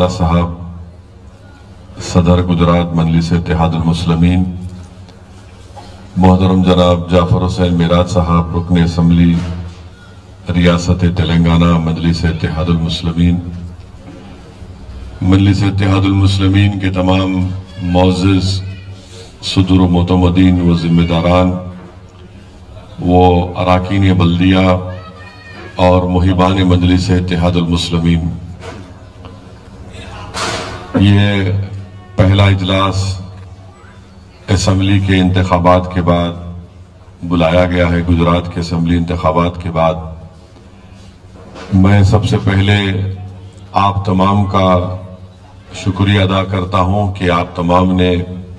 वाला साहब सदर गुजरात मजलिस इत्तेहाद मुस्लिमीन, मोहतरम जनाब जाफर हुसैन मेराज साहब रुकन असम्बली रियासत तेलंगाना मजलिस इत्तेहाद मुस्लिमीन, मजलिस इत्तेहाद मुस्लिमीन के तमाम मोअज़्ज़िज़ सदर मोतमदीन व ज़िम्मेदारान वो अराकीन बल्दिया और मुहिबान मजलिस इत्तेहाद मुस्लिमीन, ये पहला इजलास असम्बली के इंतखाबात के बाद बुलाया गया है। गुजरात के असम्बली इंतखाबात के बाद मैं सबसे पहले आप तमाम का शुक्रिया अदा करता हूं कि आप तमाम ने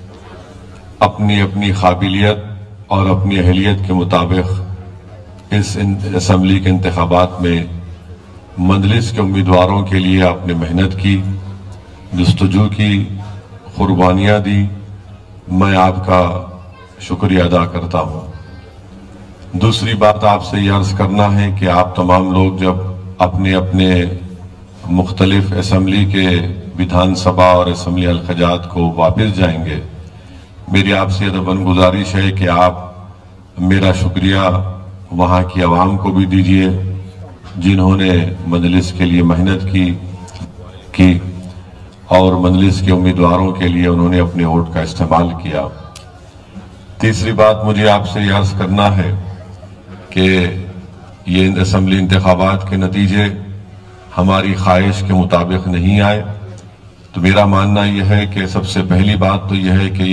अपनी अपनी काबिलियत और अपनी अहलियत के मुताबिक इस असम्बली के इंतखाबात में मजलिस के उम्मीदवारों के लिए आपने मेहनत की, जस्तजू की, कुर्बानियाँ दी। मैं आपका शुक्रिया अदा करता हूँ। दूसरी बात आपसे ये अर्ज करना है कि आप तमाम लोग जब अपने अपने मुख्तलिफ असम्बली के विधानसभा और असम्बली अलखजात को वापस जाएंगे, मेरी आपसे अदबन गुजारिश है कि आप मेरा शुक्रिया वहाँ की आवाम को भी दीजिए जिन्होंने मजलिस के लिए मेहनत की और मजलिस के उम्मीदवारों के लिए उन्होंने अपने वोट का इस्तेमाल किया। तीसरी बात मुझे आपसे अर्ज करना है कि ये असम्बली इंतखाबात के नतीजे हमारी ख्वाहिश के मुताबिक नहीं आए, तो मेरा मानना यह है कि सबसे पहली बात तो यह है कि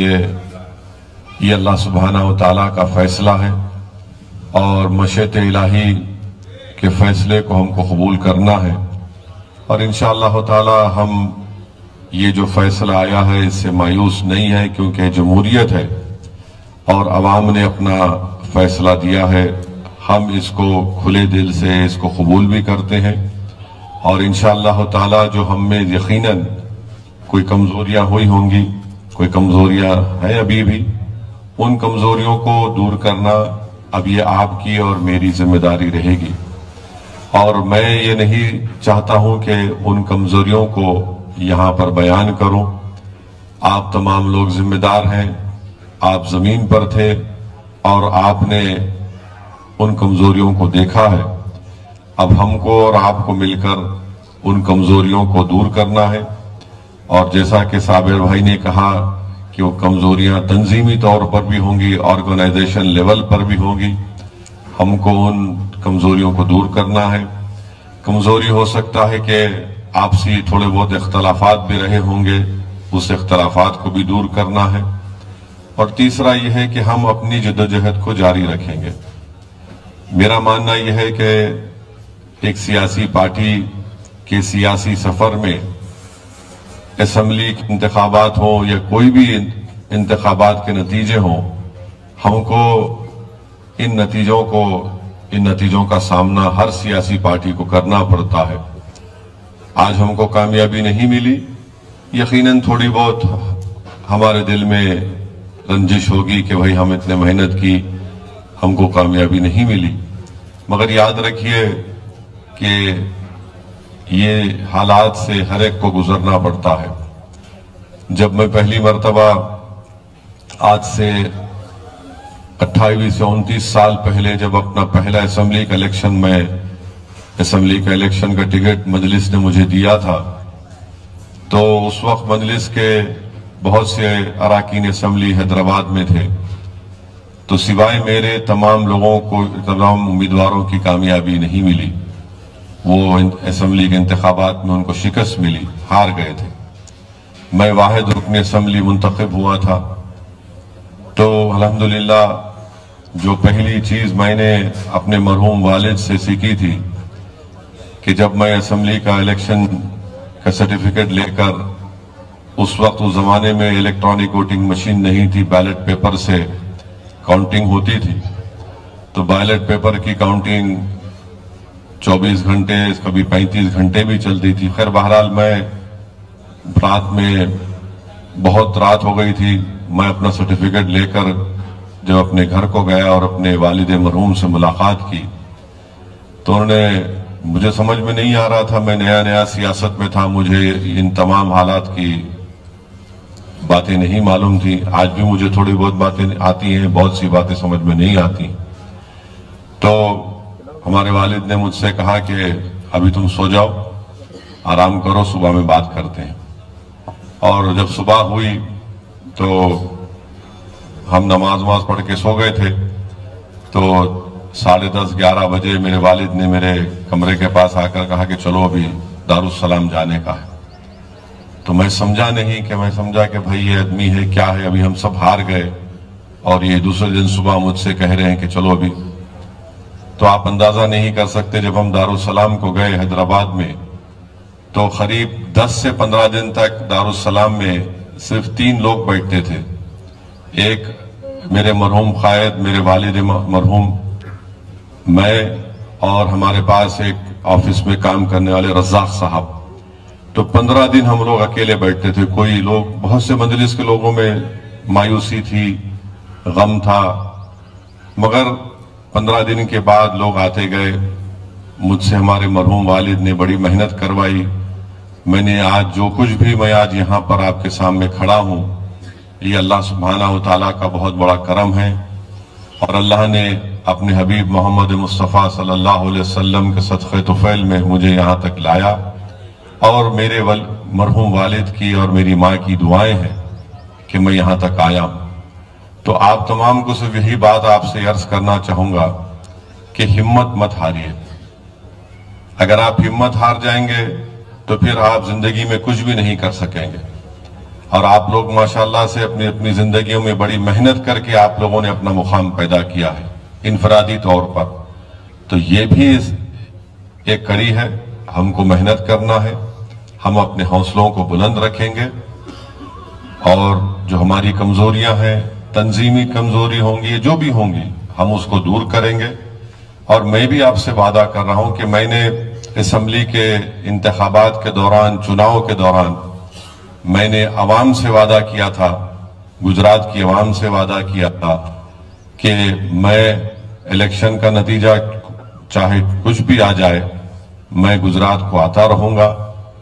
ये अल्लाह सुब्हानहू व तआला का फैसला है और मशीयत इलाही के फैसले को हमको कबूल करना है और इंशाअल्लाह ताला हम ये जो फैसला आया है इससे मायूस नहीं है, क्योंकि जमहूरियत है और अवाम ने अपना फैसला दिया है। हम इसको खुले दिल से इसको कबूल भी करते हैं और इंशाअल्लाह ताला जो हम में यकीनन कोई कमजोरियां हुई होंगी, कोई कमजोरियां हैं अभी भी, उन कमजोरियों को दूर करना अब ये आपकी और मेरी जिम्मेदारी रहेगी। और मैं ये नहीं चाहता हूं कि उन कमजोरियों को यहां पर बयान करूं। आप तमाम लोग जिम्मेदार हैं, आप जमीन पर थे और आपने उन कमजोरियों को देखा है। अब हमको और आपको मिलकर उन कमजोरियों को दूर करना है और जैसा कि साबिर भाई ने कहा कि वो कमजोरियां तंजीमी तौर पर भी होंगी, ऑर्गेनाइजेशन लेवल पर भी होंगी, हमको उन कमजोरियों को दूर करना है। कमजोरी हो सकता है कि आपसी थोड़े बहुत इख्तलाफात भी रहे होंगे, उस इख्तलाफात को भी दूर करना है। और तीसरा यह है कि हम अपनी जद्दोजहद को जारी रखेंगे। मेरा मानना यह है कि एक सियासी पार्टी के सियासी सफर में असम्बली इंतखाबात हो या कोई भी इंतखाबात के नतीजे हों, हमको इन नतीजों का सामना हर सियासी पार्टी को करना पड़ता है। आज हमको कामयाबी नहीं मिली, यकीनन थोड़ी बहुत हमारे दिल में रंजिश होगी कि भाई हम इतने मेहनत की, हमको कामयाबी नहीं मिली, मगर याद रखिए कि ये हालात से हर एक को गुजरना पड़ता है। जब मैं पहली मर्तबा आज से 28 से 29 साल पहले जब अपना पहला असम्बली का इलेक्शन का टिकट मजलिस ने मुझे दिया था, तो उस वक्त मजलिस के बहुत से अराकीन असम्बली हैदराबाद में थे, तो सिवाय मेरे तमाम लोगों को, तमाम उम्मीदवारों की कामयाबी नहीं मिली। वो असम्बली के इंतखाबात में उनको शिकस्त मिली, हार गए थे। मैं वाहिद रुकन असम्बली मुंतखब हुआ था। तो अल्हम्दुलिल्लाह जो पहली चीज मैंने अपने मरहूम वालिद से सीखी थी कि जब मैं असम्बली का इलेक्शन का सर्टिफिकेट लेकर, उस वक्त उस जमाने में इलेक्ट्रॉनिक वोटिंग मशीन नहीं थी, बैलेट पेपर से काउंटिंग होती थी, तो बैलेट पेपर की काउंटिंग 24 घंटे, कभी 35 घंटे भी चलती थी। खैर बहरहाल मैं रात में बहुत रात हो गई थी, मैं अपना सर्टिफिकेट लेकर जब अपने घर को गया और अपने वालिद मरहूम से मुलाकात की, तो उन्होंने مجھے سمجھ میں نہیں آ رہا تھا، میں نیا نیا سیاست میں تھا، مجھے ان تمام حالات کی باتیں نہیں معلوم تھی. آج بھی مجھے تھوڑی بہت باتیں آتی ہیں، بہت سی باتیں سمجھ میں نہیں آتی. تو ہمارے والد نے مجھ سے کہا کہ ابھی تم سو جاؤ، آرام کرو، صبح میں بات کرتے ہیں. اور جب صبح ہوئی تو ہم نماز پڑھ کے سو گئے تھے. تو 10:30 11 بجے میرے والد نے میرے کمرے کے پاس آ کر کہا کہ چلو ابھی دارالسلام جانے کا ہے. تو میں سمجھا نہیں، کہ میں سمجھا کہ بھائی یہ آدمی ہے کیا ہے، ابھی ہم سب ہار گئے اور یہ دوسرے دن صبح مجھ سے کہہ رہے ہیں کہ چلو ابھی. تو آپ اندازہ نہیں کر سکتے، جب ہم دارالسلام کو گئے حیدرآباد میں تو قریب 10 سے 15 دن تک دارالسلام میں صرف 3 لوگ بیٹھتے تھے. ایک میرے مرحوم قائد، میرے والد مرحوم، میں، اور ہمارے پاس ایک آفس میں کام کرنے والے رزاق صاحب. تو 15 دن ہم لوگ اکیلے بیٹھتے تھے. کوئی لوگ، بہت سے مجلس کے لوگوں میں مایوسی تھی، غم تھا، مگر 15 دن کے بعد لوگ آتے گئے. مجھ سے ہمارے مرحوم والد نے بڑی محنت کروائی. میں نے آج جو کچھ بھی، میں آج یہاں پر آپ کے سامنے کھڑا ہوں، یہ اللہ سبحانہ و تعالیٰ کا بہت بڑا کرم ہے. اور اللہ نے اپنے حبیب محمد مصطفیٰ صلی اللہ علیہ وسلم کے صدقے طفیل میں مجھے یہاں تک لایا. اور میرے مرحوم والد کی اور میری ماں کی دعائیں ہیں کہ میں یہاں تک آیا ہوں. تو آپ تمام کو صرف یہی بات آپ سے عرض کرنا چاہوں گا کہ ہمت مت ہاریے. اگر آپ ہمت ہار جائیں گے تو پھر آپ زندگی میں کچھ بھی نہیں کر سکیں گے. اور آپ لوگ ماشاءاللہ سے اپنی زندگیوں میں بڑی محنت کر کے آپ لوگوں نے اپنا مقام پیدا کیا ہے انفرادی طور پر. تو یہ بھی ایک کڑی ہے، ہم کو محنت کرنا ہے. ہم اپنے حوصلوں کو بلند رکھیں گے، اور جو ہماری کمزوریاں ہیں، تنظیمی کمزوری ہوں گی، جو بھی ہوں گی، ہم اس کو دور کریں گے. اور میں بھی آپ سے وعدہ کر رہا ہوں کہ میں نے اسمبلی کے انتخابات کے دوران، چناؤ کے دوران، میں نے عوام سے وعدہ کیا تھا، گجرات کی عوام سے وعدہ کیا تھا کہ میں الیکشن کا نتیجہ چاہے کچھ بھی آ جائے، میں گجرات کو آتا رہوں گا،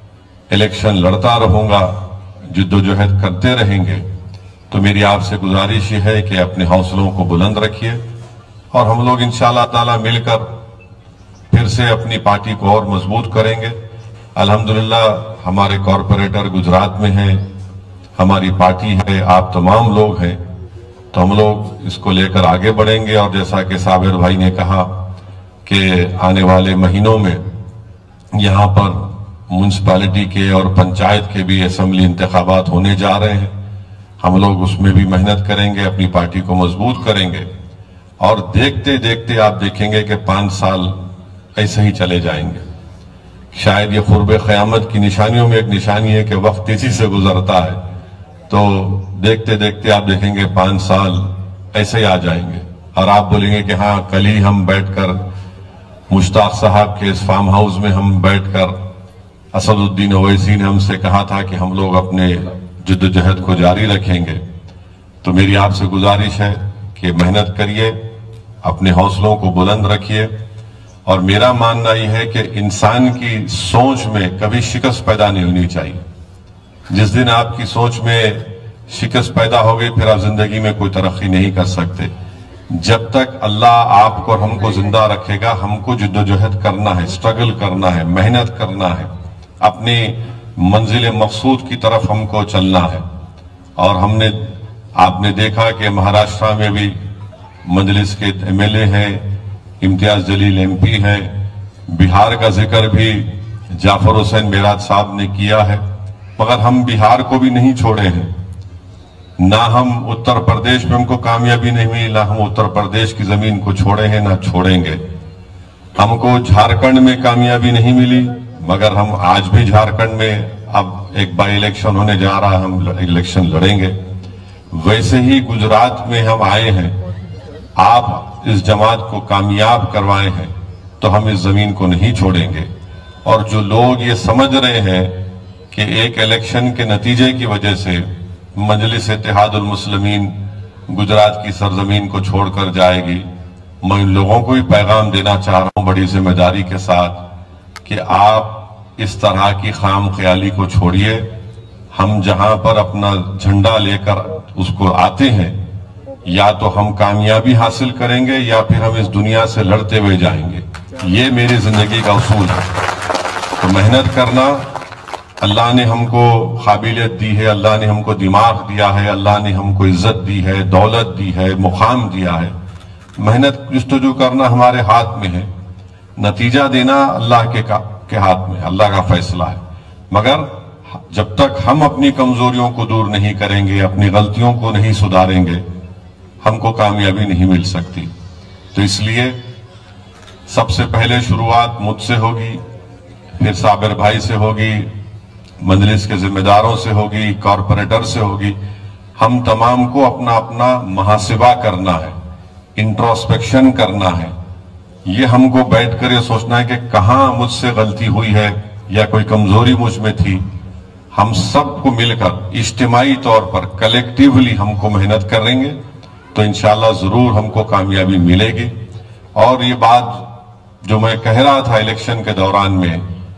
الیکشن لڑتا رہوں گا، جد و جہد کرتے رہیں گے. تو میری آپ سے گزارش یہ ہے کہ اپنے حوصلوں کو بلند رکھیے، اور ہم لوگ انشاءاللہ تعالی مل کر پھر سے اپنی پارٹی کو اور مضبوط کریں گے. الحمدللہ ہمارے کارپوریٹر گجرات میں ہیں، ہماری پارٹی ہے، آپ تمام لوگ ہیں. تو ہم لوگ اس کو لے کر آگے بڑھیں گے. اور جیسا کہ صابر بھائی نے کہا کہ آنے والے مہینوں میں یہاں پر میونسپلٹی کے اور پنچایت کے بھی اسمبلی انتخابات ہونے جا رہے ہیں. ہم لوگ اس میں بھی محنت کریں گے، اپنی پارٹی کو مضبوط کریں گے. اور دیکھتے دیکھتے آپ دیکھیں گے کہ 5 سال ایسے ہی چلے جائیں گے. شاید یہ قرب قیامت کی نشانیوں میں ایک نشانی ہے کہ وقت تیزی سے گزرتا ہے. تو دیکھتے دیکھتے آپ دیکھیں گے 5 سال ایسے ہی آ جائیں گے. اور آپ بولیں گے کہ ہاں، کل ہی ہم بیٹھ کر مشتاق صاحب کے اس فارم ہاؤس میں ہم بیٹھ کر اسد الدین اویسی نے ہم سے کہا تھا کہ ہم لوگ اپنے جد و جہد کو جاری رکھیں گے. تو میری آپ سے گزارش ہے کہ محنت کریے، اپنے حوصلوں کو بلند رکھیے. اور میرا ماننا یہ ہے کہ انسان کی سوچ میں کبھی شکست پیدا نہیں ہونی چاہیے. جس دن آپ کی سوچ میں شکست پیدا ہو گئی، پھر آپ زندگی میں کوئی ترقی نہیں کر سکتے. جب تک اللہ آپ کو اور ہم کو زندہ رکھے گا، ہم کو جد و جہد کرنا ہے، سٹرگل کرنا ہے، محنت کرنا ہے، اپنی منزل مقصود کی طرف ہم کو چلنا ہے. اور آپ نے دیکھا کہ مہاراشٹرا میں بھی مجلس کے ایم ایل اے ہیں، امتیاز جلیل ایم پی ہیں. بہار کا ذکر بھی جعفر حسین میراد صاحب نے کیا ہے. مگر ہم بہار کو بھی نہیں چھوڑے ہیں، نہ ہم اتر پردیش میں ہم کو کامیابی نہیں ملی، نہ ہم اتر پردیش کی زمین کو چھوڑے ہیں، نہ چھوڑیں گے. ہم کو جھارکھنڈ میں کامیابی نہیں ملی، مگر ہم آج بھی جھارکھنڈ میں اب ایک بائی الیکشن ہونے جا رہا ہے، ہم الیکشن لڑیں گے. ویسے ہی گجرات میں ہم آئے ہیں، آپ اس جماعت کو کامیاب کروائے ہیں، تو ہم اس زمین کو نہیں چھوڑیں گے. اور جو لوگ یہ سمجھ رہے ہیں کہ ایک الیکشن کے نتیجے کی وجہ سے مجلس اتحاد المسلمین گجرات کی سرزمین کو چھوڑ کر جائے گی، میں ان لوگوں کو بھی پیغام دینا چاہ رہا ہوں بڑی ذمہ داری کے ساتھ کہ آپ اس طرح کی خام خیالی کو چھوڑیے. ہم جہاں پر اپنا جھنڈا لے کر اس کو آتے ہیں، یا تو ہم کامیابی حاصل کریں گے یا پھر ہم اس دنیا سے لڑتے ہوئے جائیں گے. یہ میری زندگی کا اصول ہے. تو محنت کرنا، اللہ نے ہم کو قابلیت دی ہے، اللہ نے ہم کو دماغ دیا ہے، اللہ نے ہم کو عزت دی ہے، دولت دی ہے، مقام دیا ہے. محنت جستجو کرنا ہمارے ہاتھ میں ہے، نتیجہ دینا اللہ کے ہاتھ میں، اللہ کا فیصلہ ہے. مگر جب تک ہم اپنی کمزوریوں کو دور نہیں کریں گے، اپنی غلطیوں کو نہیں سدھاریں گے، ہم کو کامیابی نہیں مل سکتی. تو اس لیے سب سے پہلے شروعات مجھ سے ہوگی، پھر صابر بھائی سے ہوگی، مجلس کے ذمہ داروں سے ہوگی، کارپوریٹر سے ہوگی. ہم تمام کو اپنا اپنا محاسبہ کرنا ہے، انٹروسپیکشن کرنا ہے. یہ ہم کو بیٹھ کر یہ سوچنا ہے کہ کہاں مجھ سے غلطی ہوئی ہے یا کوئی کمزوری مجھ میں تھی. ہم سب کو مل کر اجتماعی طور پر کلیکٹیولی ہم کو محنت کریں گے تو انشاءاللہ ضرور ہم کو کامیابی ملے گی. اور یہ بات جو میں کہہ رہا تھا الیکشن کے دوران میں،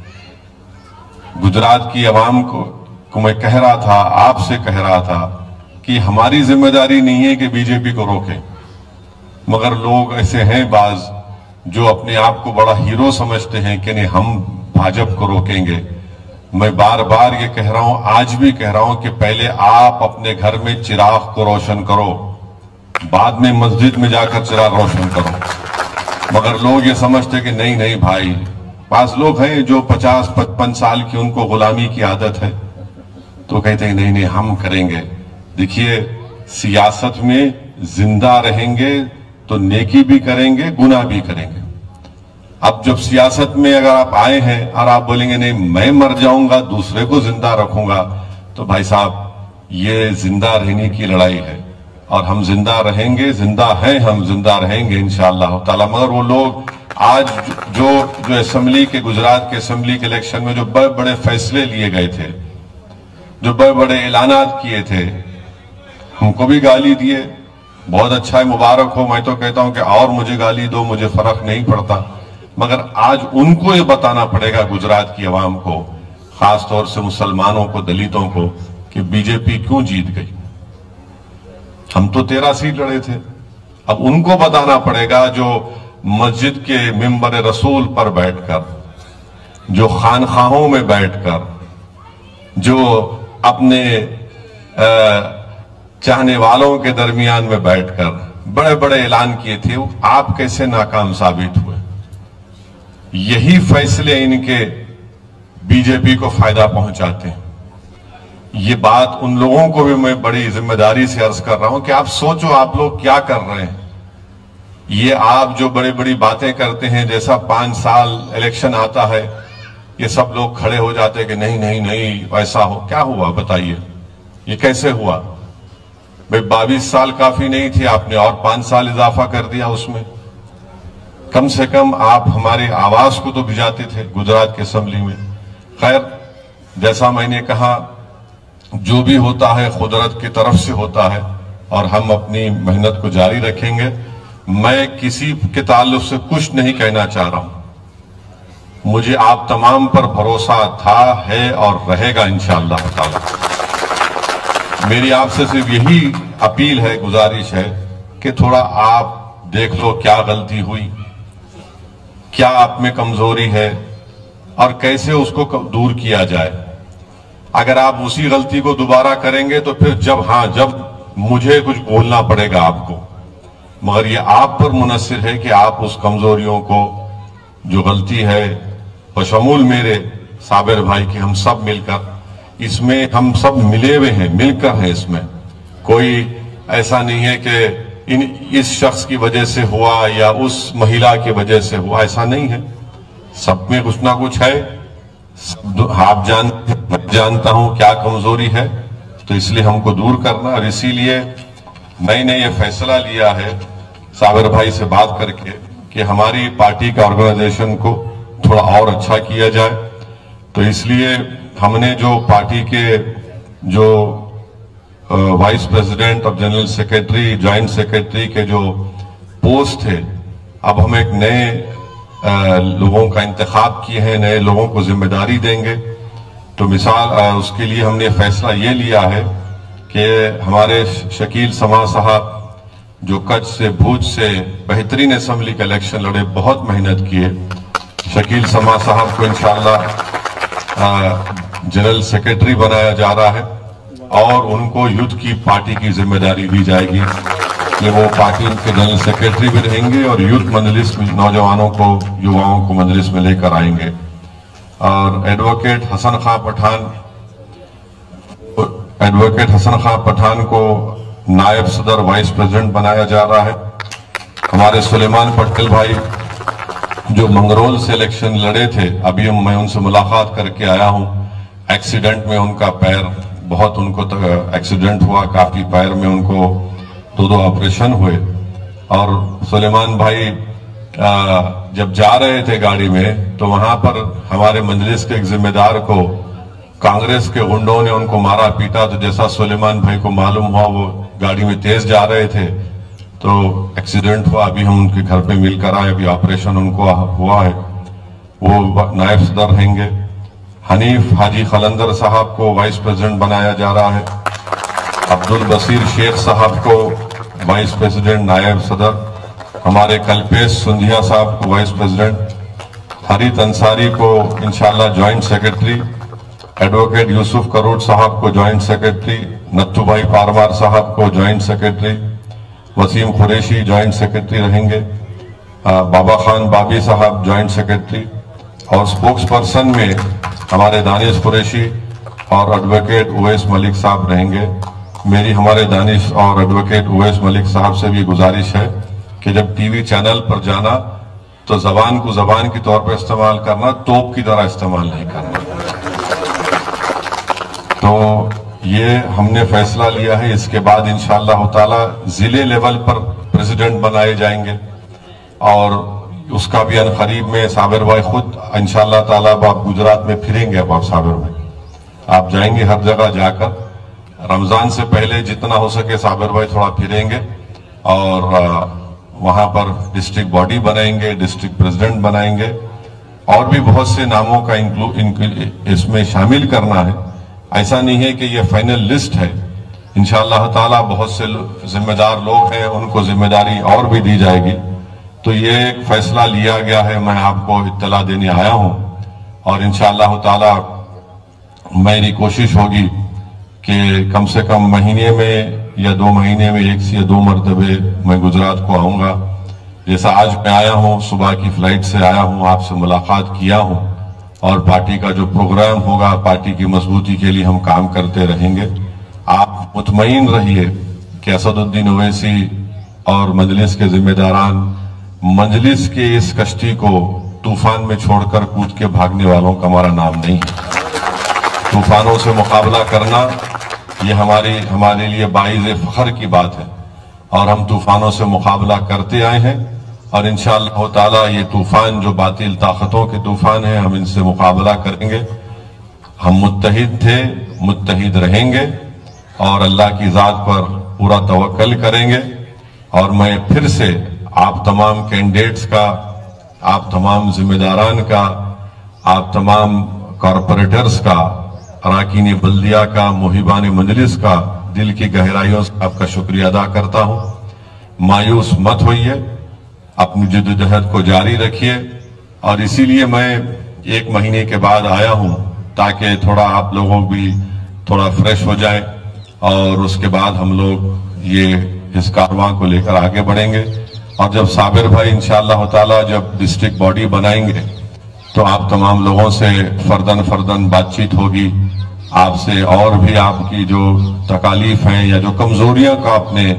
گجرات کی عوام کو میں کہہ رہا تھا، آپ سے کہہ رہا تھا کہ ہماری ذمہ داری نہیں ہے کہ بی جے پی کو روکیں. مگر لوگ ایسے ہیں بعض جو اپنے آپ کو بڑا ہیرو سمجھتے ہیں کہ نہیں ہم بھاجپ کو روکیں گے. میں بار بار یہ کہہ رہا ہوں، آج بھی کہہ رہا ہوں کہ پہلے آپ اپنے گھر میں چراغ کو روشن کرو، بعد میں مسجد میں جا کر چراغ روشن کرو. مگر لوگ یہ سمجھتے کہ نہیں بھائی، بعض لوگ ہیں جو 50-55 سال کی ان کو غلامی کی عادت ہے، تو کہتے ہیں نہیں ہم کریں گے. دیکھیے، سیاست میں زندہ رہیں گے تو نیکی بھی کریں گے، گناہ بھی کریں گے. اب جب سیاست میں اگر آپ آئے ہیں اور آپ بولیں گے نہیں میں مر جاؤں گا دوسرے کو زندہ رکھوں گا، تو بھائی صاحب یہ زندہ رہنے کی لڑائی ہے. اور ہم زندہ رہیں گے، زندہ ہیں، ہم زندہ رہیں گے انشاءاللہ تعالی. مگر وہ لوگ آج جو اسمبلی کے، گجرات کے اسمبلی کے الیکشن میں جو بڑے بڑے فیصلے لیے گئے تھے، جو بڑے بڑے اعلانات کیے تھے، ہم کو بھی گالی دیے. بہت اچھا ہے، مبارک ہو. میں تو کہتا ہوں کہ اور مجھے گالی دو، مجھے فرق نہیں پڑتا. مگر آج ان کو یہ بتانا پڑے گا، گجرات کی عوام کو، خاص طور سے مسلمانوں کو، دلتوں کو، کہ بی جے پی کیوں جیت گئی. ہم تو 13 سیٹ لڑے تھے. اب ان کو بتانا پڑے گا جو مسجد کے ممبر رسول پر بیٹھ کر، جو خانخواہوں میں بیٹھ کر، جو اپنے چاہنے والوں کے درمیان میں بیٹھ کر بڑے بڑے اعلان کیے تھے، آپ کیسے ناکام ثابت ہوئے. یہی فیصلے ان کے بی جے پی کو فائدہ پہنچاتے ہیں. یہ بات ان لوگوں کو بھی میں بڑی ذمہ داری سے عرض کر رہا ہوں کہ آپ سوچو آپ لوگ کیا کر رہے ہیں. یہ آپ جو بڑی بڑی باتیں کرتے ہیں، جیسا 5 سال الیکشن آتا ہے یہ سب لوگ کھڑے ہو جاتے کہ نہیں ایسا ہو. کیا ہوا بتائیے، یہ کیسے ہوا؟ بھئی 22 سال کافی نہیں تھے، آپ نے اور 5 سال اضافہ کر دیا اس میں. کم سے کم آپ ہماری آواز کو تو بھجاتے تھے گجرات کے اسمبلی میں. خیر، جیسا میں نے کہا، جو بھی ہوتا ہے قدرت کی طرف سے ہوتا ہے اور ہم اپنی محنت کو جاری رکھیں گے. میں کسی کے تعلق سے کچھ نہیں کہنا چاہ رہا ہوں. مجھے آپ تمام پر بھروسہ تھا، ہے اور رہے گا انشاءاللہ تعالی. میری آپ سے صرف یہی اپیل ہے، گزارش ہے کہ تھوڑا آپ دیکھ لو کیا غلطی ہوئی، کیا آپ میں کمزوری ہے اور کیسے اس کو دور کیا جائے. اگر آپ اسی غلطی کو دوبارہ کریں گے تو پھر جب مجھے کچھ بولنا پڑے گا آپ کو. مگر یہ آپ پر منحصر ہے کہ آپ اس کمزوریوں کو، جو غلطی ہے، بشمول میرے صابر بھائی کی، ہم سب مل کر اس میں، ہم سب ملے ہوئے ہیں، مل کر ہیں اس میں. کوئی ایسا نہیں ہے کہ اس شخص کی وجہ سے ہوا یا اس مہیلا کی وجہ سے ہوا، ایسا نہیں ہے. سب میں کچھ نہ کچھ ہے. آپ جانتا ہوں کیا کمزوری ہے، تو اس لیے ہم کو دور کرنا. اور اسی لیے میں نے یہ فیصلہ لیا ہے صابر بھائی سے بات کر کے کہ ہماری پارٹی کا آرگنائزیشن کو تھوڑا اور اچھا کیا جائے. تو اس لیے ہم نے جو پارٹی کے جو وائس پریزیڈنٹ اور جنرل سیکریٹری، جوائنٹ سیکریٹری کے جو پوسٹ تھے، اب ہم ایک نئے لوگوں کا انتخاب کیے ہیں، نئے لوگوں کو ذمہ داری دیں گے. تو مثال اس کے لیے ہم نے فیصلہ یہ لیا ہے کہ ہمارے شکیل سما صاحب جو کچھ سے بھوج سے بہترین اسمبلی کا الیکشن لڑے، بہت محنت کیے، شکیل سما صاحب کو انشاءاللہ جنرل سیکرٹری بنایا جا رہا ہے اور ان کو یوتھ کی پارٹی کی ذمہ داری دی جائے گی کہ وہ پارٹی کے جنرل سیکرٹری بھی رہیں گے اور یوتھ مجلس میں نوجوانوں کو، یواؤں کو مجلس میں لے کر آئیں گے. اور ایڈوکیٹ حسن خان پٹھان کو نائب صدر وائس پریزیڈنٹ بنایا جا رہا ہے. ہمارے سلیمان پٹیل بھائی جو منگرول سے الیکشن لڑے تھے، ابھی میں ان سے ملاقات کر کے آیا ہوں. ایکسیڈنٹ میں ان کا پیر بہت، ان کو ایکسیڈنٹ ہوا، کافی پیر میں ان کو دو آپریشن ہوئے. اور سلیمان بھائی جب جا رہے تھے گاڑی میں تو وہاں پر ہمارے مجلس کے ایک ذمہ دار کو کانگریس کے غنڈوں نے ان کو مارا پیٹا. تو جیسا سلیمان بھائی کو معلوم ہوا وہ گاڑی میں تیز جا رہے تھے تو ایکسیڈنٹ ہوا. ابھی ہم ان کے گھر پہ مل کر آئے، ابھی آپریشن ان کو ہوا ہے، وہ نائب صدر رہیں گے. حنیف حاجی خلندر صاحب کو وائس پریزیڈنٹ بنایا جا رہا ہے. عبدالبصیر شیخ صاحب کو وائس پریزیڈنٹ نائب صدر. ہمارے کلپیش سندھیا صاحب کو وائس پریزیڈنٹ. حریت انصاری کو انشاءاللہ joint secretary. Advocate Yusuf Karod صاحب کو جوائنٹ سیکرٹری. نتھو بھائی پارمار صاحب کو joint secretary. Wasim Qureshi joint secretary رہیں گے. بابا خان بابی صاحب جوائنٹ سیکرٹری. اور سپوکس پرسن میں ہمارے دانش قریشی اور ایڈوکیٹ اویس ملک صاحب رہیں گے. میری ہمارے دانش اور ایڈوکیٹ اویس ملک صاحب سے بھی گزارش ہے کہ جب ٹی وی چینل پر جانا تو زبان کو زبان کی طور پر استعمال کرنا، توپ کی طرح استعمال نہیں کرنا. تو یہ ہم نے فیصلہ لیا ہے. اس کے بعد انشاءاللہ تعالی ضلع لیول پر پریزیڈنٹ بنائے جائیں گے اور اس کا بھی عنقریب میں صابر بھائی خود انشاءاللہ تعالی آپ گجرات میں پھریں گے. اب آپ صابر بھائی آپ جائیں گے ہر جگہ جا کر. رمضان سے پہلے جتنا ہو سکے صابر بھائی تھوڑا پھریں گے اور وہاں پر ڈسٹرکٹ باڈی بنائیں گے، ڈسٹرکٹ پریزیڈنٹ بنائیں گے اور بھی بہت سے ناموں کا اس میں شامل کرنا ہے. ایسا نہیں ہے کہ یہ فائنل لسٹ ہے. انشاءاللہ تعالی بہت سے ذمہ دار لوگ ہیں، ان کو ذمہ داری اور بھی دی جائے گی. تو یہ ایک فیصلہ لیا گیا ہے، میں آپ کو اطلاع دینے آیا ہوں. اور انشاءاللہ تعالی میری کوشش ہوگی کہ کم سے کم مہینے میں یا 2 مہینے میں 1 سے 2 مرتبے میں گجرات کو آؤں گا. جیسا آج میں آیا ہوں، صبح کی فلائٹ سے آیا ہوں، آپ سے ملاقات کیا ہوں اور پارٹی کا جو پروگرام ہوگا، پارٹی کی مضبوطی کے لیے ہم کام کرتے رہیں گے. آپ مطمئن رہیے کہ اسد الدین اویسی اور مجلس کے ذمہ داران مجلس کے اس کشتی کو طوفان میں چھوڑ کر کود کے بھاگنے والوں کا ہمارا نام نہیں ہے. طوفانوں سے مقابلہ کرنا یہ ہمارے لیے باعث فخر کی بات ہے اور ہم طوفانوں سے مقابلہ کرتے آئے ہیں. اور انشاءاللہ تعالی یہ طوفان جو باطل طاقتوں کے طوفان ہیں، ہم ان سے مقابلہ کریں گے. ہم متحد تھے، متحد رہیں گے اور اللہ کی ذات پر پورا توکل کریں گے. اور میں پھر سے آپ تمام کینڈیڈیٹس کا، آپ تمام ذمہ داران کا، آپ تمام کارپوریٹرز کا، اراکین بلدیہ کا، محبان مجلس کا دل کی گہرائیوں سے آپ کا شکریہ ادا کرتا ہوں. مایوس مت ہوئیے، اپنی جدوجہد کو جاری رکھیے. اور اسی لیے میں 1 مہینے کے بعد آیا ہوں تاکہ تھوڑا آپ لوگوں بھی تھوڑا فریش ہو جائیں اور اس کے بعد ہم لوگ یہ اس کارواں کو لے کر آگے بڑھیں گے. اور جب صابر بھائی انشاءاللہ تعالی جب ڈسٹرکٹ باڈی بنائیں گے تو آپ تمام لوگوں سے فردن بات چیت ہوگی. آپ سے اور بھی آپ کی جو تکالیف ہیں یا جو کمزوریاں کا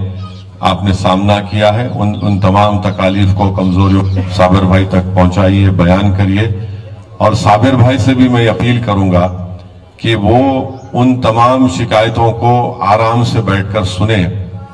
آپ نے سامنا کیا ہے، ان تمام تکالیف کو، کمزوریوں صابر بھائی تک پہنچائیے، بیان کریے. اور صابر بھائی سے بھی میں اپیل کروں گا کہ وہ ان تمام شکایتوں کو آرام سے بیٹھ کر سنیں،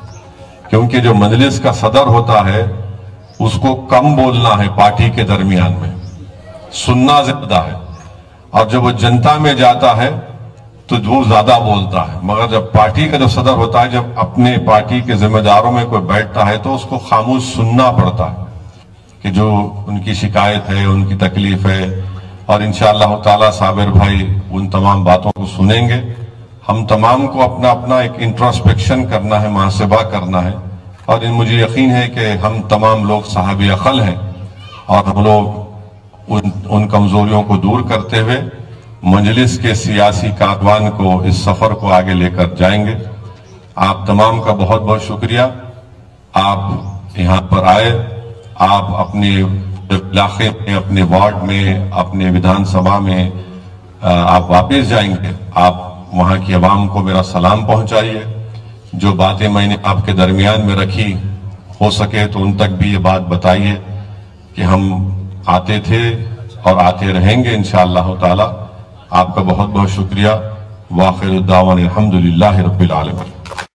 کیونکہ جو مجلس کا صدر ہوتا ہے اس کو کم بولنا ہے، پارٹی کے درمیان میں سننا زیادہ ہے. اور جب وہ جنتا میں جاتا ہے تو وہ زیادہ بولتا ہے. مگر جب پارٹی کا جو صدر ہوتا ہے، جب اپنے پارٹی کے ذمہ داروں میں کوئی بیٹھتا ہے تو اس کو خاموش سننا پڑتا ہے. کہ جو ان کی شکایت ہے، ان کی تکلیف ہے، اور انشاءاللہ تعالی صابر بھائی ان تمام باتوں کو سنیں گے۔ ہم تمام کو اپنا اپنا ایک انٹروسپیکشن کرنا ہے، محاسبہ کرنا ہے، اور مجھے یقین ہے کہ ہم تمام لوگ صاحب عقل ہیں، اور ہم لوگ ان کمزوریوں کو دور کرتے ہوئے مجلس کے سیاسی کاروان کو، اس سفر کو آگے لے کر جائیں گے۔ آپ تمام کا بہت بہت شکریہ، آپ یہاں پر آئے، آپ اپنے علاقے میں، اپنے وارڈ میں، اپنے ودھان سبھا میں آپ واپس جائیں گے۔ آپ وہاں کی عوام کو میرا سلام پہنچائیے۔ جو باتیں میں نے آپ کے درمیان میں رکھی، ہو سکے تو ان تک بھی یہ بات بتائیے کہ ہم آتے تھے اور آتے رہیں گے انشاءاللہ تعالی۔ آپ کا بہت بہت شکریہ۔ وآخر الدعوانا الحمدللہ رب العالمین۔